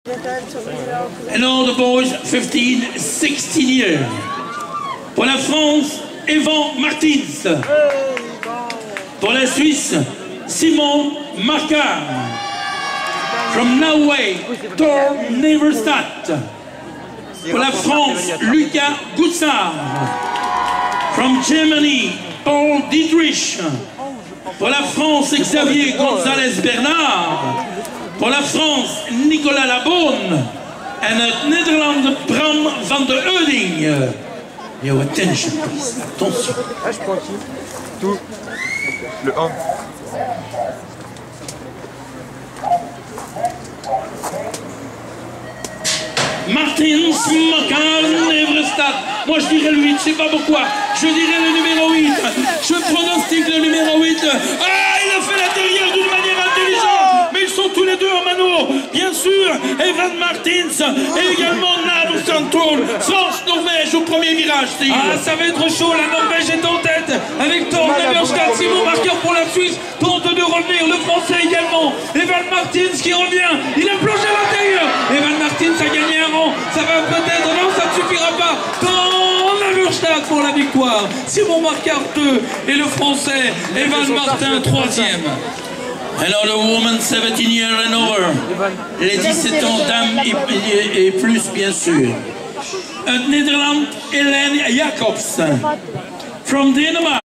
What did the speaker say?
And all the boys 15, 16 years. Pour la France, Evan Martins. Pour la Suisse, Simon Markar. From Norway, Thor Neverstadt. Pour la France, Lucas Goussard. From Germany, Paul Dietrich. Pour la France, Xavier González Bernard. Pour la France, Nicolas Labonne. And the Netherlands, Bram van der Euding. Yo, attention, please. Attention. Ah, je prends qui? Tout. Le 1. Martins, Markar, Neverstadt. Moi je dirais le 8, je sais pas pourquoi. Je dirais le numéro 8. Je pronostique le numéro 8. Ah, il a fait l'intérieur d'une manière intelligente. Mais ils sont tous les deux en mano. Bien sûr, Evan Martins et également Nav Santoul. France-Norvège au premier virage, Steve. Ah, ça va être chaud. La Norvège est en tête avec Thor Neverstadt. Simon Markar pour la Suisse tente de revenir. Le Français également. Evan Martins qui revient. Il a plongé à l'intérieur. Evan Martins a gagné un rang. Ça va peut-être. Non, ça ne suffira pas. Thor Neverstadt pour la victoire. Simon Markar 2 et le Français Evan Martin 3e. Alors le woman 17 years and over. Les 17 ans dames et plus, bien sûr. Netherlands, Hélène Jacobs. From Denmark.